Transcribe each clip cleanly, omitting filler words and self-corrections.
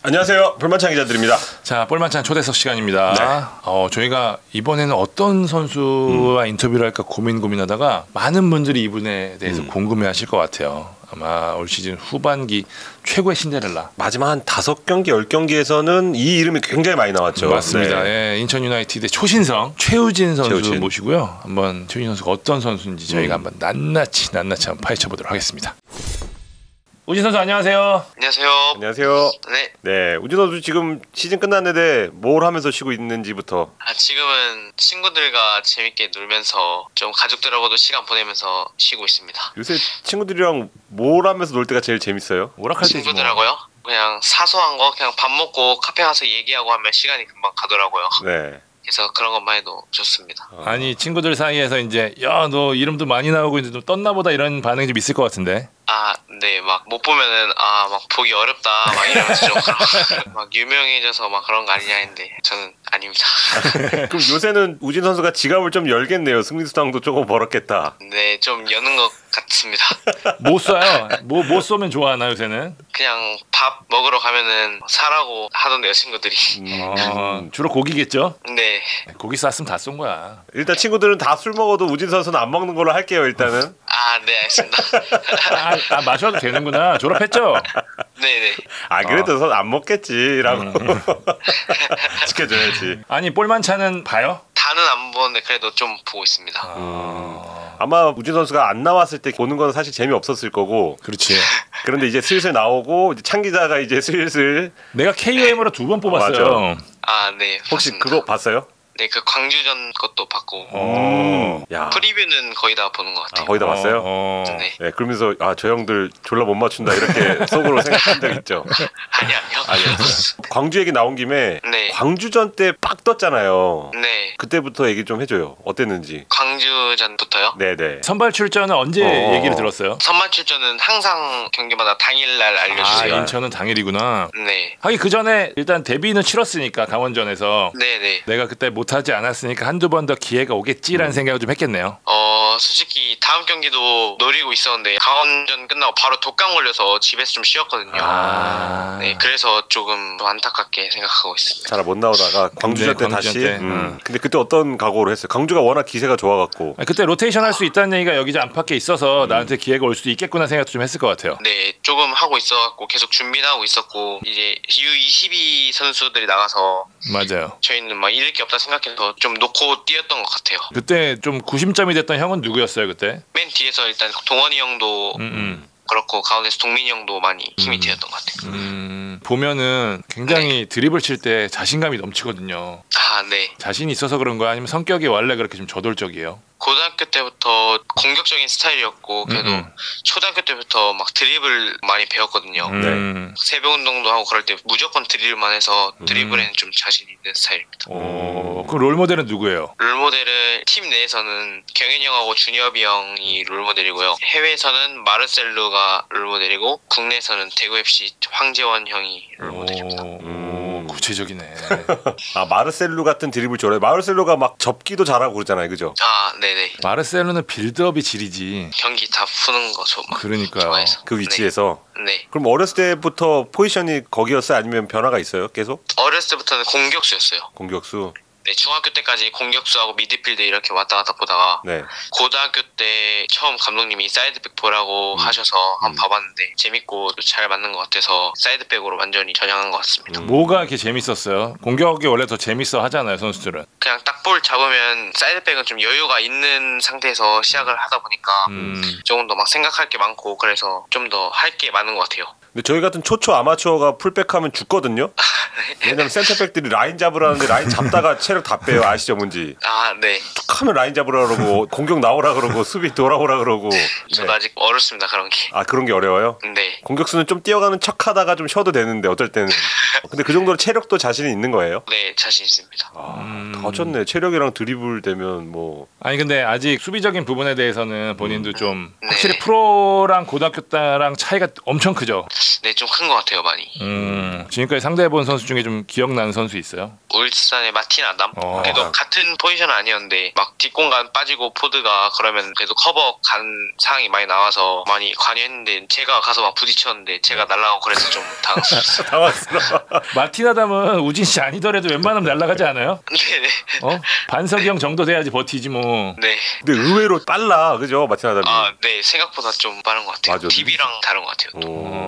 안녕하세요. 볼만찬 기자들입니다. 자, 볼만찬 초대석 시간입니다. 네. 저희가 이번에는 어떤 선수와 인터뷰를 할까 고민하다가 많은 분들이 이분에 대해서 궁금해하실 것 같아요. 아마 올 시즌 후반기 최고의 신데렐라. 마지막 한 5경기, 10경기에서는 이 이름이 굉장히 많이 나왔죠. 맞습니다. 네. 예, 인천 유나이티드의 초신성 최우진 선수 최우진. 모시고요. 한번 최우진 선수가 어떤 선수인지 저희가 한번 낱낱이 한번 파헤쳐 보도록 하겠습니다. 우진 선수 안녕하세요. 안녕하세요. 안녕하세요. 네. 네, 우진 선수 지금 시즌 끝났는데 뭘 하면서 쉬고 있는지부터. 지금은 친구들과 재밌게 놀면서 좀 가족들하고도 시간 보내면서 쉬고 있습니다. 요새 친구들이랑 뭘 하면서 놀 때가 제일 재밌어요? 오락할 때지 뭐. 친구들하고요? 그냥 사소한 거 그냥 밥 먹고 카페 가서 얘기하고 하면 시간이 금방 가더라고요. 네. 그래서 그런 것만 해도 좋습니다. 아니 친구들 사이에서 이제 야 너 이름도 많이 나오고 이제 좀 떴나 보다 이런 반응이 좀 있을 것 같은데. 네, 막 못 보면은 막 보기 어렵다 막 이러면서 좀 막 유명해져서 막 그런 거 아니냐 했는데 저는 아닙니다. 그럼 요새는 우진 선수가 지갑을 좀 열겠네요. 승리수당도 조금 벌었겠다. 네, 좀 여는 것 같습니다. 못 쏴요. 뭐 쏘면 좋아하나 요새는? 그냥 밥 먹으러 가면은 사라고 하던데요, 친구들이. 주로 고기겠죠? 네. 고기 쌌으면 다 쏜 거야. 일단 친구들은 다 술 먹어도 우진 선수는 안 먹는 걸로 할게요. 일단은. 네, 알겠습니다. 마셔도 되는구나. 졸업했죠? 네네. 그래도 안 먹겠지라고 지켜줘야지. 아니 볼만찬은 봐요? 다는 안 보는데 그래도 좀 보고 있습니다. 아마 우진 선수가 안 나왔을 때 보는 건 사실 재미없었을 거고. 그렇지. 그런데 이제 슬슬 나오고 이제 찬 기자가 이제 슬슬 내가 KOM으로 2번 뽑았어요. 네. 혹시 맞습니다. 그거 봤어요? 네, 그 광주전 것도 봤고. 야. 프리뷰는 거의 다 보는 것 같아요. 거의 다 봤어요? 네. 네, 그러면서 저 형들 졸라 못 맞춘다 이렇게 속으로 생각한 적 있죠. 아니요. 광주 얘기 나온 김에 네. 광주전 때 빡 떴잖아요. 네. 그때부터 얘기 좀 해줘요. 어땠는지. 광주전부터요? 네네. 선발 출전은 언제 얘기를 들었어요? 선발 출전은 항상 경기마다 당일날 알려주세요. 인천은 당일이구나. 네. 하긴 그 전에 일단 데뷔는 치렀으니까 강원전에서. 네네. 내가 그때 못하지 않았으니까 한두 번 더 기회가 오겠지라는 생각을 좀 했겠네요. 솔직히 다음 경기도 노리고 있었는데 강원전 끝나고 바로 독감 걸려서 집에서 좀 쉬었거든요. 네, 그래서 조금 안타깝게 생각하고 있습니다. 잘 못 나오다가 광주전 때 광주전 다시. 때. 근데 그때 어떤 각오를 했어요? 광주가 워낙 기세가 좋아갖고. 그때 로테이션 할 수 있다는 얘기가 여기저 안팎에 있어서 나한테 기회가 올 수도 있겠구나 생각도 좀 했을 것 같아요. 네, 조금 하고 있어갖고 계속 준비를 하고 있었고 이제 U22 선수들이 나가서 맞아요. 저희는 막 잃을 게 없다 생각해서 좀 놓고 뛰었던 것 같아요. 그때 좀 구심점이 됐던 형은 누구였어요 그때? 맨 뒤에서 일단 동원이 형도 그렇고 가운데서 동민이 형도 많이 힘이 되었던 것 같아요. 보면은 굉장히 드리블 칠 때 자신감이 넘치거든요. 네. 자신이 있어서 그런 거야? 아니면 성격이 원래 그렇게 좀 저돌적이에요? 고등학교 때부터 공격적인 스타일이었고 그래도 초등학교 때부터 막 드리블 많이 배웠거든요. 새벽 운동도 하고 그럴 때 무조건 드리블만 해서 드리블에는 좀 자신 있는 스타일입니다. 그 롤모델은 누구예요? 롤모델은 팀 내에서는 경현이 형하고 준엽이 형이 롤모델이고요. 해외에서는 마르셀루가 롤모델이고 국내에서는 대구FC 황재원 형이 롤모델입니다. 구체적이네. 마르셀루 같은 드리블 좋아해요. 마르셀루가 막 접기도 잘하고 그러잖아요, 그죠? 네네. 마르셀루는 빌드업이 지리지. 경기 다 푸는 거 그러니까요. 좋아해서. 그 위치에서. 네. 그럼 어렸을 때부터 포지션이 거기였어요? 아니면 변화가 있어요? 계속? 어렸을 때부터는 공격수였어요. 공격수. 네, 중학교 때까지 공격수하고 미드필드 이렇게 왔다 갔다 보다가 네. 고등학교 때 처음 감독님이 사이드백 보라고 하셔서 한번 봐봤는데 재밌고 또 잘 맞는 것 같아서 사이드백으로 완전히 전향한 것 같습니다. 뭐가 이렇게 재밌었어요? 공격이 원래 더 재밌어 하잖아요 선수들은. 그냥 딱 볼 잡으면 사이드백은 좀 여유가 있는 상태에서 시작을 하다 보니까 조금 더 막 생각할 게 많고 그래서 좀 더 할 게 많은 것 같아요. 근데 저희 같은 초초 아마추어가 풀백하면 죽거든요. 왜냐면 센터백들이 라인 잡으라는데 라인 잡다가 체력 다 빼요. 아시죠 뭔지? 네. 툭 하면 라인 잡으라 그러고 공격 나오라 그러고 수비 돌아오라 그러고. 저도 아직 어렵습니다 그런 게. 그런 게 어려워요? 네. 공격수는 좀 뛰어가는 척하다가 좀 쉬어도 되는데 어떨 때는. 근데 그 정도로 체력도 자신이 있는 거예요? 네, 자신 있습니다. 다 졌네. 체력이랑 드리블 되면 뭐. 아니 근데 아직 수비적인 부분에 대해서는 본인도 좀 확실히 프로랑 고등학교 때랑 차이가 엄청 크죠? 네, 좀 큰 것 같아요 많이. 지금까지 상대해본 선수 중에 좀 기억나는 선수 있어요? 울산의 마틴 아담. 그래도 같은 포지션은 아니었는데 막 뒷공간 빠지고 포드가 그러면 그래도 커버 간 상황이 많이 나와서 많이 관여했는데 제가 가서 막 부딪혔는데 제가 날라가고 그래서 좀 당황스러웠어요. 당황스러워. 마틴 아담은 우진 씨 아니더라도 웬만하면 날아가지 않아요? 네네. 반석이 형 정도 돼야지 버티지 뭐. 네. 근데 의외로 빨라, 그죠, 마틴 아담이? 네, 생각보다 좀 빠른 것 같아요. 맞아. DB랑 다른 것 같아요.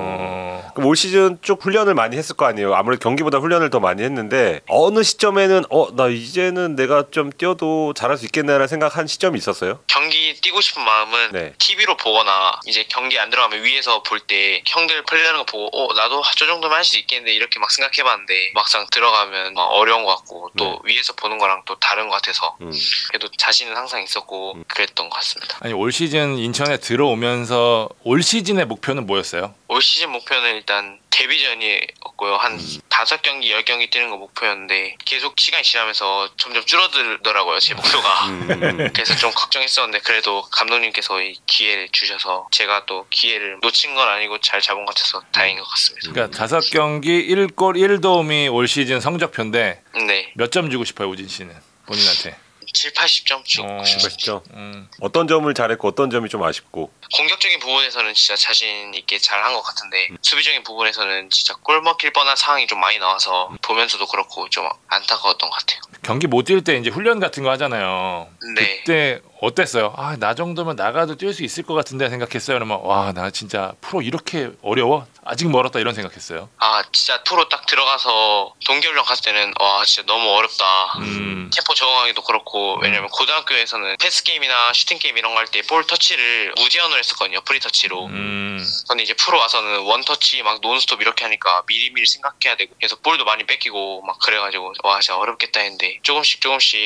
그럼 올 시즌 쭉 훈련을 많이 했을 거 아니에요. 아무래도 경기보다 훈련을 더 많이 했는데 어느 시점에는 나 이제는 내가 좀 뛰어도 잘할 수 있겠네라는 생각한 시점이 있었어요? 경기 뛰고 싶은 마음은 네. TV로 보거나 이제 경기 안 들어가면 위에서 볼 때 형들 플레이하는 거 보고 나도 저 정도면 할 수 있겠는데 이렇게 막 생각해봤는데 막상 들어가면 막 어려운 것 같고 또 위에서 보는 거랑 또 다른 것 같아서 그래도 자신은 항상 있었고 그랬던 것 같습니다. 아니 올 시즌 인천에 들어오면서 올 시즌의 목표는 뭐였어요? 올 시즌 목표는 일단 데뷔전이었고요. 한 5경기, 10경기 뛰는 거 목표였는데 계속 시간이 지나면서 점점 줄어들더라고요. 제 목표가. 그래서 좀 걱정했었는데 그래도 감독님께서 이 기회를 주셔서 제가 또 기회를 놓친 건 아니고 잘 잡은 것 같아서 다행인 것 같습니다. 그러니까 5경기 1골 1도움이 올 시즌 성적표인데 네. 몇 점 주고 싶어요 우진 씨는 본인한테? 7, 80점 쭉. 80점. 어떤 점을 잘했고 어떤 점이 좀 아쉽고? 공격적인 부분에서는 진짜 자신 있게 잘한 것 같은데 수비적인 부분에서는 진짜 골 먹힐 뻔한 상황이 좀 많이 나와서 보면서도 그렇고 좀 안타까웠던 것 같아요. 경기 못 뛸 때 이제 훈련 같은 거 하잖아요. 네. 그때 어땠어요? 나 정도면 나가도 뛸 수 있을 것 같은데 생각했어요. 그러면 와 나 진짜 프로 이렇게 어려워? 아직 멀었다 이런 생각했어요. 진짜 프로 딱 들어가서 동계훈련 갔을 때는 와 진짜 너무 어렵다. 템포 적응하기도 그렇고 왜냐면 고등학교에서는 패스 게임이나 슈팅 게임 이런 거 할 때 볼 터치를 무제한으로 했었거든요. 프리 터치로. 근데 이제 프로 와서는 원 터치 막 논스톱 이렇게 하니까 미리미리 생각해야 되고 그래서 볼도 많이 뺏기고 막 그래가지고 와 진짜 어렵겠다 했는데 조금씩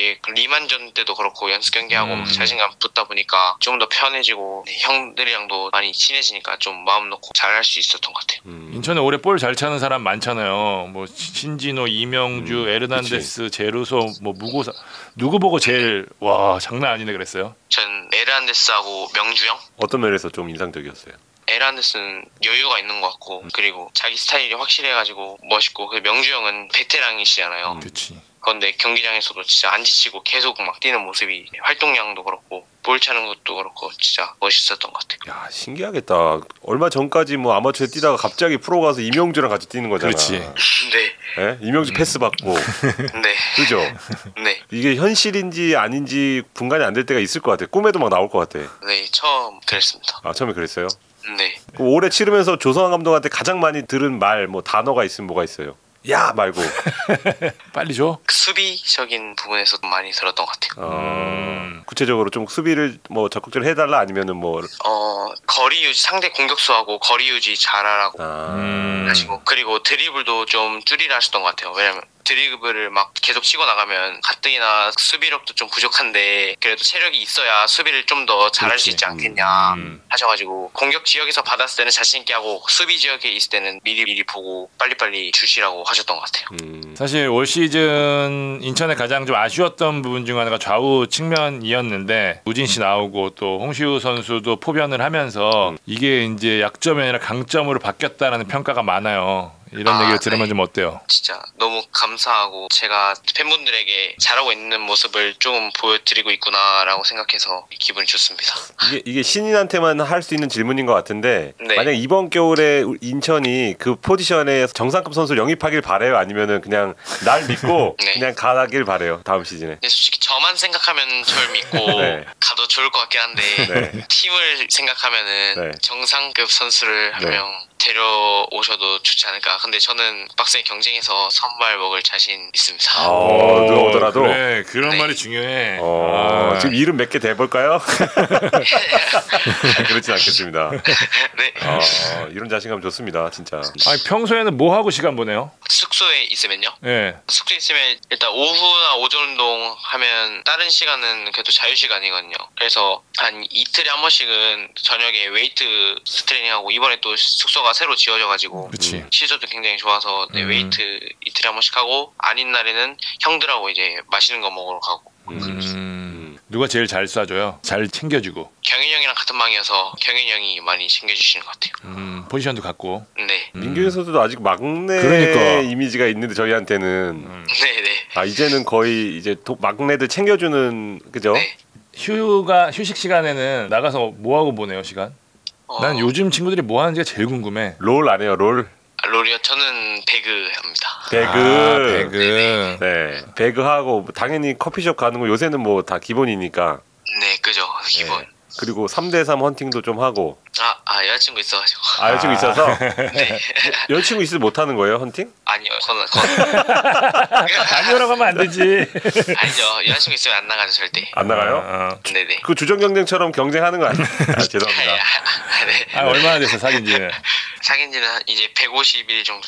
리만전 때도 그렇고 연습 경기하고 막 자신감 붙다 보니까 좀 더 편해지고 형들이랑도 많이 친해지니까 좀 마음 놓고 잘할 수 있었던 것 같아요. 인천에 올해 볼 잘 차는 사람 많잖아요. 뭐 신진호, 이명주, 에르난데스, 제루소, 뭐 무고사 누구 보고 제일 와 장난 아니네 그랬어요? 전 에르난데스하고 명주 형? 어떤 면에서 좀 인상적이었어요? 에르난데스는 여유가 있는 것 같고 그리고 자기 스타일이 확실해가지고 멋있고 명주 형은 베테랑이시잖아요. 그렇지. 그런데 경기장에서도 진짜 안 지치고 계속 막 뛰는 모습이 활동량도 그렇고 볼 차는 것도 그렇고 진짜 멋있었던 것 같아요. 야 신기하겠다. 얼마 전까지 뭐 아마추어 뛰다가 갑자기 프로 가서 이명주랑 같이 뛰는 거잖아. 그렇지. 네. 네? 이명주 패스 받고. 네. 그죠? 네. 이게 현실인지 아닌지 분간이 안 될 때가 있을 것 같아. 꿈에도 막 나올 것 같아. 네, 처음 그랬습니다. 처음에 그랬어요? 네. 올해 치르면서 조성환 감독한테 가장 많이 들은 말, 뭐 단어가 있으면 뭐가 있어요? 야 말고. 빨리 줘. 수비적인 부분에서도 많이 들었던 것 같아요. 구체적으로 좀 수비를 뭐 적극적으로 해달라 아니면은 뭐 거리 유지 상대 공격수하고 거리 유지 잘하라고 하시고 그리고 드리블도 좀 줄이라 하셨던 것 같아요. 왜냐면 드리블을 막 계속 치고 나가면 가뜩이나 수비력도 좀 부족한데 그래도 체력이 있어야 수비를 좀 더 잘할 수 있지 않겠냐 하셔가지고 공격 지역에서 받았을 때는 자신 있게 하고 수비 지역에 있을 때는 미리 보고 빨리빨리 주시라고 하셨던 것 같아요. 사실 올 시즌 인천에 가장 좀 아쉬웠던 부분 중 하나가 좌우 측면이었는데 우진 씨 나오고 또 홍시우 선수도 포변을 하면서 이게 이제 약점이 아니라 강점으로 바뀌었다라는 평가가 많아요. 이런 얘기를 들으면 좀 어때요? 진짜 너무 감사하고 제가 팬분들에게 잘하고 있는 모습을 좀 보여드리고 있구나라고 생각해서 기분이 좋습니다. 이게 신인한테만 할 수 있는 질문인 것 같은데 네. 만약 이번 겨울에 인천이 그 포지션에 정상급 선수를 영입하길 바래요? 아니면은 그냥 날 믿고 네. 그냥 가길 바래요? 다음 시즌에? 근데 솔직히 저만 생각하면 저를 믿고 네. 가도 좋을 것 같긴 한데 네. 팀을 생각하면은 네. 정상급 선수를 한 네. 명 데려오셔도 좋지 않을까. 근데 저는 빡세게 경쟁해서 선발 먹을 자신 있습니다. 누가 오더라도? 그래 그런 네. 말이 중요해. 지금 이름 몇 개 대볼까요? 그렇진 않겠습니다. 네. 이런 자신감 좋습니다 진짜. 아니 평소에는 뭐 하고 시간 보내요? 숙소에 있으면요? 예. 숙소에 있으면 일단 오후나 오전 운동 하면 다른 시간은 그래도 자유 시간이거든요. 그래서 한 이틀에 한 번씩은 저녁에 웨이트 스트레이닝하고 이번에 또 숙소가 새로 지어져가지고 그렇지. 시설도 굉장히 좋아서 웨이트 이틀에 한 번씩 하고 아닌 날에는 형들하고 이제 맛있는 거 먹으러 가고. 누가 제일 잘 쏴줘요? 잘 챙겨주고. 경윤이 형이랑 같은 방이어서 경윤이 형이 많이 챙겨주시는 것 같아요. 포지션도 같고. 네. 민규 선수도 아직 막내 그러니까. 이미지가 있는데 저희한테는 네네. 이제는 거의 이제 막내들 챙겨주는 그죠? 네. 휴식 시간에는 나가서 뭐 하고 보내요 시간? 난 요즘 친구들이 뭐 하는지가 제일 궁금해. 롤 안 해요 롤? 롤이요? 저는 배그 합니다. 배그. 네, 배그하고 당연히 커피숍 가는 거 요새는 뭐 다 기본이니까. 네, 그죠. 기본. 네. 그리고 3대3 헌팅도 좀 하고. 여자친구 있어가지고. 여자친구 있어서? 네. 여자친구 있으면 못하는 거예요, 헌팅? 아니요, 저는 아니요라고 하면 안 되지. 아니죠. 여자친구 있으면 안 나가죠, 절대. 안 나가요? 네네. 그 주전 경쟁처럼 경쟁하는 거 아니에요? 죄송합니다. 네. 얼마나 됐어 사귄지는? 사귄 지는 이제 150일 정도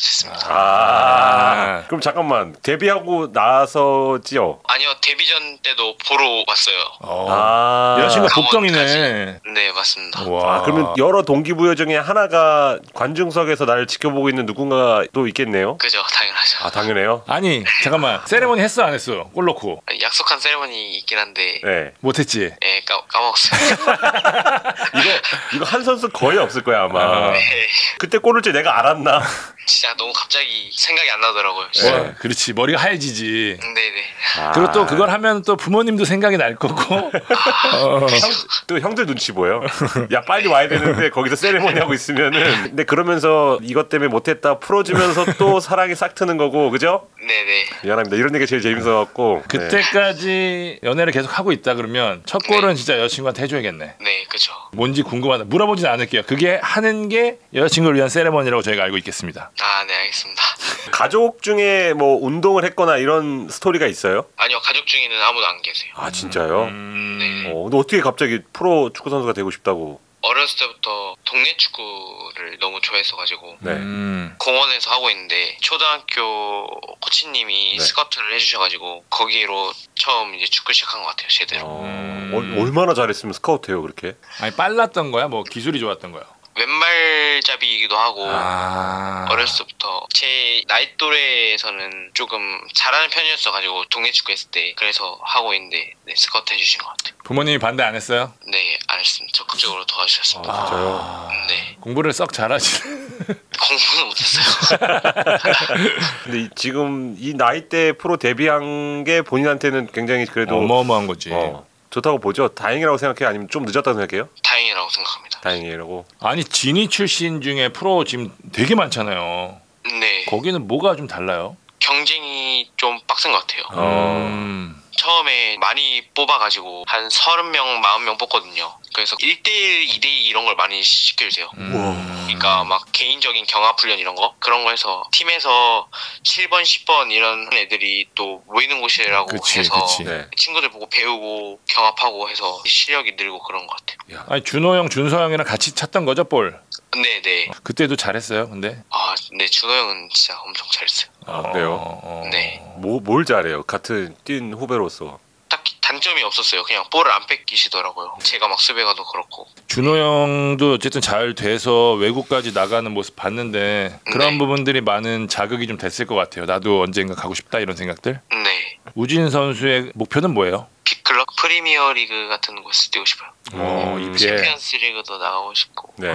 됐습니다. 그럼 잠깐만 데뷔하고 나서지요? 아니요, 데뷔 전 때도 보러 왔어요. 여자친구 복덩이네. 네, 맞습니다. 그러면 여러 동기부여 중에 하나가 관중석에서 나를 지켜보고 있는 누군가 또 있겠네요? 그죠, 당연하죠. 당연해요? 아니 잠깐만 세레모니 했어 안 했어? 골 넣고. 약속한 세레머니 있긴 한데 네. 못했지. 네, 까먹었어요. 이거 한 선수 거의 없을 거야 아마. 네. 그때 골을 줄 내가 알았나? 진짜 너무 갑자기 생각이 안 나더라고요. 네. 그렇지 머리가 하얘지지. 네네. 그리고 또 그걸 하면 또 부모님도 생각이 날 거고. 또 형들 눈치 보여. 야 빨리 와야 되는데 거기서 세레모니 하고 있으면은. 근데 그러면서 이것 때문에 못했다 풀어주면서 또 사랑이 싹 트는 거고, 그죠? 네네. 미안합니다. 이런 얘기가 제일 재밌어갖고. 그때까지 연애를 계속 하고 있다 그러면 첫 골은 진짜 여자친구한테 해줘야겠네. 네, 그죠. 뭔지 궁금하다. 물어보진 않을게요. 그게 하는 게 여자친구를 위한 세레머니라고 저희가 알고 있겠습니다. 네, 알겠습니다. 가족 중에 뭐 운동을 했거나 이런 스토리가 있어요? 아니요, 가족 중에는 아무도 안 계세요. 진짜요? 네. 근데 어떻게 갑자기 프로 축구 선수가 되고 싶다고? 어렸을 때부터 동네 축구를 너무 좋아했어가지고 네. 공원에서 하고 있는데 초등학교 코치님이 스카우트를 해주셔가지고 거기로 처음 이제 축구 시작한 것 같아요, 제대로. 얼마나 잘했으면 스카우트해요 그렇게? 아니 빨랐던 거야? 뭐 기술이 좋았던 거야? 왼발잡이이기도 하고 어렸을 때부터 제 나이 또래에서는 조금 잘하는 편이었어가지고 동네 축구 했을 때 그래서 하고 있는데 스카우트 해주신 것 같아요. 부모님이 반대 안 했어요? 네, 안 했습니다. 적극적으로 도와주셨습니다. 진짜요? 네. 공부를 썩 잘하시. 공부는 못했어요. 근데 지금 이 나이 때 프로 데뷔한 게 본인한테는 굉장히 그래도 어마어마한 거지. 좋다고 보죠? 다행이라고 생각해요? 아니면 좀 늦었다고 생각해요? 다행이라고 생각합니다. 다행이라고. 아니 진이 출신 중에 프로 지금 되게 많잖아요. 네. 거기는 뭐가 좀 달라요? 경쟁이 좀 빡센 것 같아요. 처음에 많이 뽑아가지고 한 30명, 40명 뽑거든요. 그래서 1대1, 2대2 이런 걸 많이 시켜주세요. 그러니까 막 개인적인 경합훈련 이런 거 그런 거 해서 팀에서 7번, 10번 이런 애들이 또 모이는 곳이라고 해서 네. 친구들 보고 배우고 경합하고 해서 실력이 늘고 그런 것 같아요. 아니 준호 형, 준서 형이랑 같이 찼던 거죠 볼? 네네. 그때도 잘했어요, 근데? 네, 준호 형은 진짜 엄청 잘했어요. 그래요? 네. 뭘 잘해요? 같은 뛴 후배로서. 딱히 단점이 없었어요. 그냥 볼을 안 뺏기시더라고요. 제가 막 수비가도 그렇고. 준호 형도 어쨌든 잘 돼서 외국까지 나가는 모습 봤는데 그런 부분들이 많은 자극이 좀 됐을 것 같아요. 나도 언젠가 가고 싶다 이런 생각들. 네. 우진 선수의 목표는 뭐예요? 빅클럽 프리미어 리그 같은 곳에 뛰고 싶어요. EPL. 챔피언스 리그도 나가고 싶고. 네.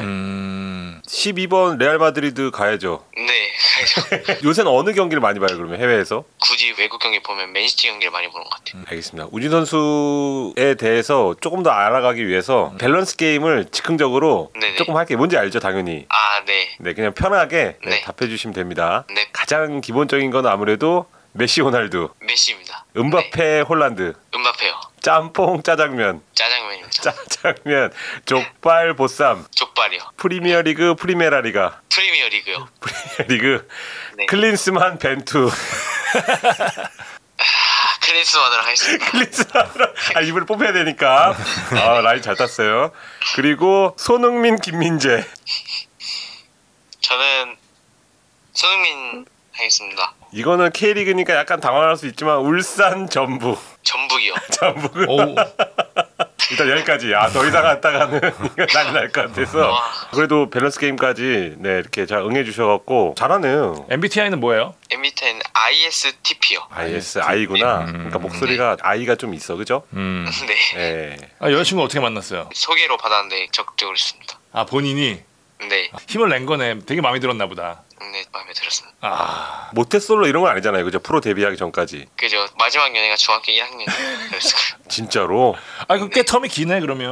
12번 레알 마드리드 가야죠. 네, 가야죠. 요새는 어느 경기를 많이 봐요 그러면 해외에서? 굳이 외국 경기 보면 맨시티 경기를 많이 보는 것 같아요. 알겠습니다. 우진 선수에 대해서 조금 더 알아가기 위해서 밸런스 게임을 즉흥적으로 조금 할게요. 뭔지 알죠 당연히. 네. 네, 그냥 편하게 답해 주시면 됩니다. 네. 가장 기본적인 건 아무래도 메시 호날두. 메시입니다. 음바페 홀란드. 음바페요. 짬뽕 짜장면. 짜장면입니다. 짜장면. 족발 보쌈. 족발이요. 프리미어리그 프리메라 리가. 프리미어 리그요. 프리미어리그. 네. 클린스만 벤투. 클린스만으로 하겠습니다. 클린스만으로. 이번에 뽑혀야 되니까. 라인 잘 땄어요. 그리고 손흥민 김민재. 저는 손흥민 하겠습니다. 이거는 K리그니까 약간 당황할 수 있지만 울산 전북. 전북이요. 전북은 일단 여기까지. 더 이상 갔다가는 난리 날 것 같아서. 그래도 밸런스 게임까지 이렇게 잘 응해주셔갖고 잘하네요. MBTI는 뭐예요? MBTI는 ISTP요. ISI구나. 그러니까 목소리가 I가 좀 있어, 그죠? 네. 여자친구 어떻게 만났어요? 소개로 받았는데 적극적으로 했습니다. 본인이? 네. 힘을 낸 거네. 되게 마음에 들었나 보다. 네, 마음에 들었습니다. 모태솔로 이런 건 아니잖아요, 그죠? 프로 데뷔하기 전까지. 그죠. 마지막 연애가 중학교 1학년 그랬어요. 진짜로? 꽤 텀이 기네 그러면.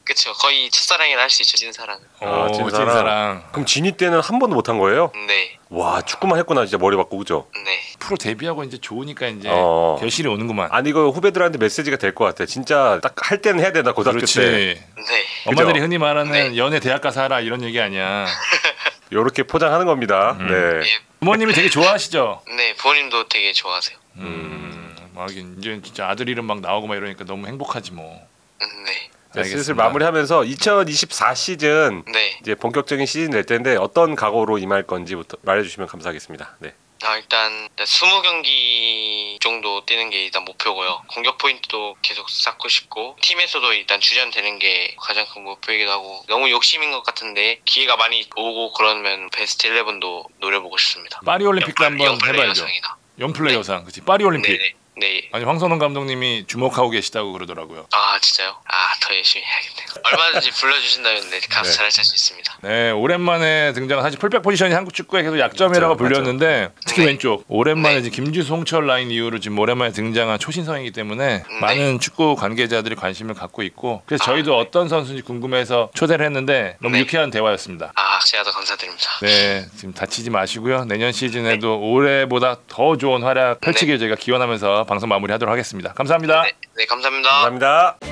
그쵸. 거의 첫사랑이라 할 수 있죠. 찐사랑. 찐사랑. 그럼 진이 때는 한 번도 못 한 거예요? 네. 와 축구만 했구나 진짜 머리 바꾸고 그죠? 네. 프로 데뷔하고 이제 좋으니까 이제 결실이 오는구만. 아니 이거 후배들한테 메시지가 될 것 같아. 진짜 딱 할 때는 해야 된다 고등학교 그렇지. 때. 네. 엄마들이 흔히 말하는 네. 연애 대학 가서 하라 이런 얘기 아니야. 요렇게 포장하는 겁니다. 네. 예. 부모님이 되게 좋아하시죠? 네. 부모님도 되게 좋아하세요. 막 이제 진짜 아들 이름 막 나오고 막 이러니까 너무 행복하지 뭐. 네. 자, 슬슬 알겠습니다. 마무리하면서 2024 시즌 네. 이제 본격적인 시즌 될 텐데 어떤 각오로 임할 건지부터 말해주시면 감사하겠습니다. 네. 일단 20경기 정도 뛰는 게 일단 목표고요. 공격 포인트도 계속 쌓고 싶고 팀에서도 일단 주전 되는 게 가장 큰 목표이기도 하고 너무 욕심인 것 같은데 기회가 많이 오고 그러면 베스트 11도 노려보고 싶습니다. 파리 올림픽도 한번 영플레이 해봐야죠. 여상이다. 연플레이 여상, 그렇지. 파리 올림픽. 네네. 네. 아니 황선홍 감독님이 주목하고 계시다고 그러더라고요. 아 진짜요? 더 열심히 해야겠네요. 얼마든지 불러주신다면 네, 가서 네. 잘할 수 있습니다. 네, 오랜만에 등장한 사실 풀백 포지션이 한국 축구의 계속 약점이라고 맞죠, 불렸는데 특히 네. 왼쪽 오랜만에 네. 이제 김주수 홍철 라인 이후로 지금 오랜만에 등장한 초신성이기 때문에 많은 축구 관계자들이 관심을 갖고 있고 그래서 저희도 어떤 선수인지 궁금해서 초대를 했는데 너무 네. 유쾌한 대화였습니다. 제가 더 감사드립니다. 네, 지금 다치지 마시고요. 내년 시즌에도 올해보다 더 좋은 활약 펼치길 저희가 기원하면서 방송 마무리하도록 하겠습니다. 감사합니다. 네, 감사합니다. 감사합니다.